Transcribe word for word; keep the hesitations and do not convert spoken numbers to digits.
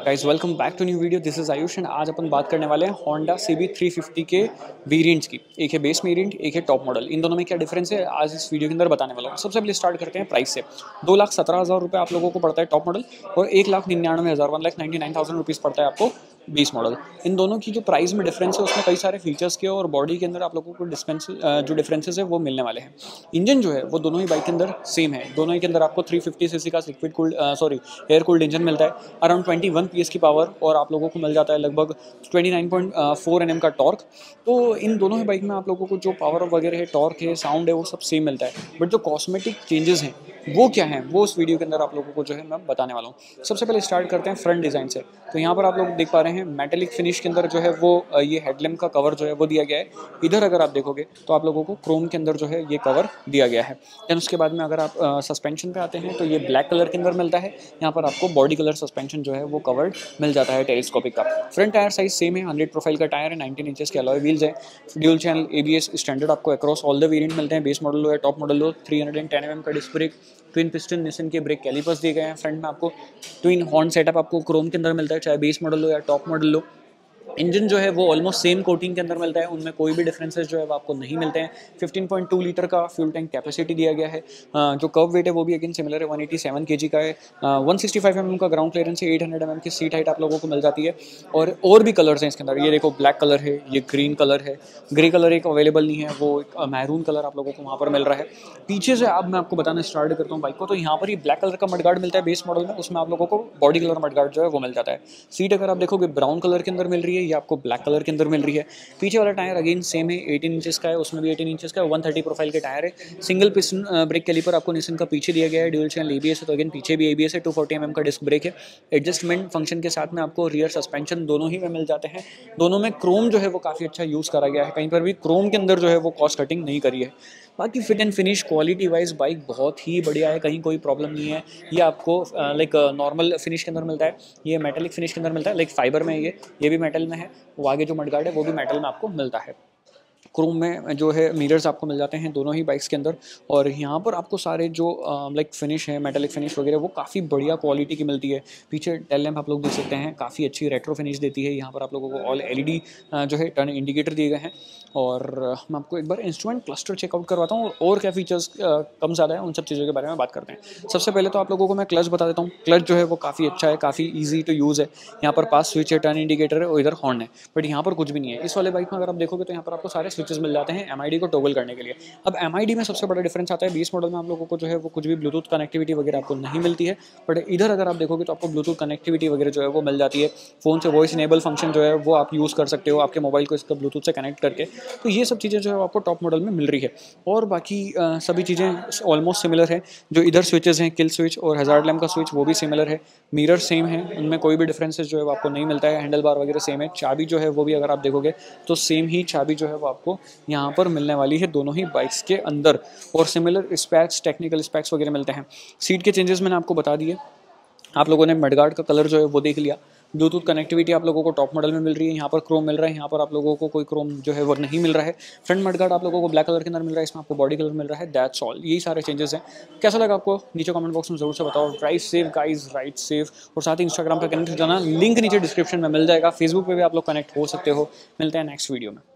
Guys welcome back to new video. This is Ayush and आज अपन बात करने वाले हैं Honda C B three fifty के वेरिएंट्स की। एक है बेस वेरिएंट, एक है टॉप मॉडल। इन दोनों में क्या डिफरेंस है आज इस वीडियो के अंदर बताने वाला हूँ। सबसे पहले स्टार्ट करते हैं प्राइस से। दो लाख सत्रह हज़ार रुपये आप लोगों को पड़ता है टॉप मॉडल और एक लाख निन्यानवे हज़ार one lakh ninety nine thousand rupees पड़ता है आपको बेस मॉडल। इन दोनों की जो प्राइस में डिफरेंस है उसमें कई सारे फीचर्स के और बॉडी के अंदर आप लोगों को डिस्पेंस जो डिफरेंसेस है वो मिलने वाले हैं। इंजन जो है वो दोनों ही बाइक के अंदर सेम है। दोनों ही के अंदर आपको थ्री फिफ्टी सीसी का liquid cooled sorry air cooled engine मिलता है, अराउंड ट्वेंटी वन पीएस की पावर और आप लोगों को मिल जाता है लगभग twenty nine point four NM का टॉर्क। तो इन दोनों ही बाइक में आप लोगों को जो पावर वगैरह है, टॉर्क है, साउंड है, वो सब सेम मिलता है। बट जो कॉस्मेटिक चेंजेस हैं वो क्या हैं वो इस वीडियो के अंदर आप लोगों को जो है मैं बताने वाला हूँ। सबसे पहले स्टार्ट करते हैं फ्रंट डिज़ाइन से। तो यहाँ पर आप लोग देख पा रहे हैं मेटेलिक फिनिश के अंदर जो है वो ये हेडलैम्प का कवर जो है वो दिया गया है। इधर अगर आप देखोगे तो आप लोगों को क्रोम के अंदर जो है ये कवर दिया गया है। देन उसके बाद में अगर आप सस्पेंशन पे आते हैं तो ये ब्लैक कलर के अंदर मिलता है। यहाँ पर आपको बॉडी कलर सस्पेंशन जो है वो कवर्ड मिल जाता है टेलीस्कोपिक का। फ्रंट टायर साइज सेम है, हंड्रेड प्रोफाइल का टायर है, नाइनटीन इंचेस के अलॉय व्हील्स है। ड्यूल चैनल एबीएस स्टैंडर्ड आपको अक्रॉस ऑल द वेरिएंट मिलते हैं। बेस मॉडल लो या टॉप मॉडल लो, थ्री हंड्रेड टेन एमएम का disc brake, twin piston Nissin के ब्रेक कैलिपर्स दिए गए हैं। फ्रंट में आपको ट्विन हॉर्न सेटअप आपको क्रोम के अंदर मिलता है, चाहे बेस मॉडल लो या टॉप मॉडल लो। इंजन जो है वो ऑलमोस्ट सेम कोटिंग के अंदर मिलता है, उनमें कोई भी डिफरेंसेस जो है वो आपको नहीं मिलते हैं। फिफ्टीन पॉइंट टू लीटर का फ्यूल टैंक कैपेसिटी दिया गया है। जो कर्व वेट है वो भी अगेन सिमिलर है, वन एटी सेवन केजी का है। वन सिक्सटी फाइव एमएम का ग्राउंड क्लियरेंस है, एट हंड्रेड एमएम की सीट हाइट आप लोगों को मिल जाती है। और और भी कलर्स हैं इसके अंदर, ये देखो ब्लैक कलर है, ये ग्रीन कलर है, ग्रे कलर एक अवेलेबल नहीं है, वो एक मैरून कलर आप लोगों को वहाँ पर मिल रहा है। पीछे से अब मैं आपको बताना स्टार्ट करता हूँ बाइक को, तो यहाँ पर ये ब्लैक कलर का मडगार्ड मिलता है बेस मॉडल में, उसमें आप लोगों को बॉडी कलर मडगार्ड जो है वो मिल जाता है। सीट अगर आप देखोगे ब्राउन कलर के अंदर मिल रही है, ये आपको ब्लैक कलर के अंदर मिल रही है। पीछे वाला टायर अगेन सेम है, एटीन इंचेस का है, उसमें भी एटीन इंचेस का है, वन थर्टी प्रोफाइल के टायर है। सिंगल पिस्टन ब्रेक कैलिपर आपको निसन का पीछे दिया गया है। ड्यूल चैनल एबीएस है तो अगेन पीछे भी एबीएस है। टू फोर्टी एमएम का डिस्क ब्रेक है। एडजस्टमेंट फंक्शन के साथ में आपको रियर सस्पेंशन दोनों ही में मिल जाते हैं। दोनों में क्रोम जो है वो काफ़ी अच्छा यूज़ करा गया है, कहीं पर भी क्रोम के अंदर जो है वो कॉस्ट कटिंग नहीं करी है। बाकी fit and finish quality wise bike बहुत ही बढ़िया है, कहीं कोई प्रॉब्लम नहीं है। ये आपको लाइक नॉर्मल फिनिश के अंदर मिलता है, ये मेटेलिक फिनिश के अंदर मिलता है, लाइक फाइबर में ये ये भी मेटल में है। वो आगे जो मडगार्ड है वो भी मेटल में आपको मिलता है। क्रोम में जो है मिरर्स आपको मिल जाते हैं दोनों ही बाइक्स के अंदर। और यहाँ पर आपको सारे जो लाइक फिनिश है, मेटेलिक फिनिश वगैरह, वो काफ़ी बढ़िया क्वालिटी की मिलती है। पीछे टेल लैम्प आप लोग देख सकते हैं, काफ़ी अच्छी रेट्रो फिनिश देती है। यहाँ पर आप लोगों को ऑल एलईडी जो है टर्न इंडिकेटर दिए गए हैं। और मैं आपको एक बार इंस्ट्रूमेंट क्लस्टर चेकआउट करवाता हूँ और क्या फीचर्स कम ज़्यादा है उन सब चीज़ों के बारे में बात करते हैं। सबसे पहले तो आप लोगों को मैं क्लच बता देता हूँ। क्लच जो है वो काफ़ी अच्छा है, काफ़ी ईजी टू यूज़ है। यहाँ पर पास स्विच है, टर्न इंडिकेटर है और इधर हॉर्न है, बट यहाँ पर कुछ भी नहीं है। इस वाले बाइक में अगर आप देखोगे तो यहाँ पर आपको सारे स्विचेस मिल जाते हैं एमआईडी को टॉगल करने के लिए। अब एमआईडी में सबसे बड़ा डिफरेंस आता है, बेस मॉडल में आप लोगों को जो है वो कुछ भी ब्लूटूथ कनेक्टिविटी वगैरह आपको नहीं मिलती है, बट इधर अगर आप देखोगे तो आपको ब्लूटूथ कनेक्टिविटी वगैरह जो है वो मिल जाती है। फ़ोन से वॉइस इनेबल फंक्शन जो है वो आप यूज़ कर सकते हो आपके मोबाइल को इसका ब्लूटूथ से कनेक्ट करके। तो ये सब चीज़ें जो है आपको टॉप मॉडल में मिल रही है। और बाकी आ, सभी चीज़ें ऑलमोस्ट सिमिलर है। जो इधर स्विचेस हैं, किल स्विच और हज़ार्ड लैम्प का स्विच, वो भी सिमिलर है। मिरर सेम है, उनमें कोई भी डिफरेंसेस जो है वो आपको नहीं मिलता है। हैंडल बार वगैरह सेम है। चाबी जो है वो भी अगर आप देखोगे तो सेम ही चाबी जो है वो आपको यहाँ पर मिलने वाली है दोनों ही बाइक्स के अंदर। और सिमिलर स्पेक्स, टेक्निकल स्पेक्स वगैरह मिलते हैं। सीट के चेंजेस मैंने आपको बता दिए। आप लोगों ने मडगार्ड का कलर जो है वो देख लिया। ब्लूटूथ कनेक्टिविटी आप लोगों को टॉप मॉडल में मिल रही है, यहाँ पर क्रोम मिल रहा है, यहाँ पर आप लोगों को कोई क्रोम जो है वो नहीं मिल रहा है। फ्रंट मडगार्ड आप लोगों को ब्लैक कलर के अंदर मिल रहा है, इसमें आपको बॉडी कलर मिल रहा है। दैट्स ऑल, यही सारे चेंजेस हैं। कैसा लगा आपको नीचे कमेंट बॉक्स में जरूर से बताओ। Drive safe guys, ride safe. और साथ ही इंस्टाग्राम पर कनेक्ट हो जाना, लिंक नीचे डिस्क्रिप्शन में मिल जाएगा। फेसबुक पर भी आप लोग कनेक्ट हो सकते हो। मिलते हैं नेक्स्ट वीडियो में।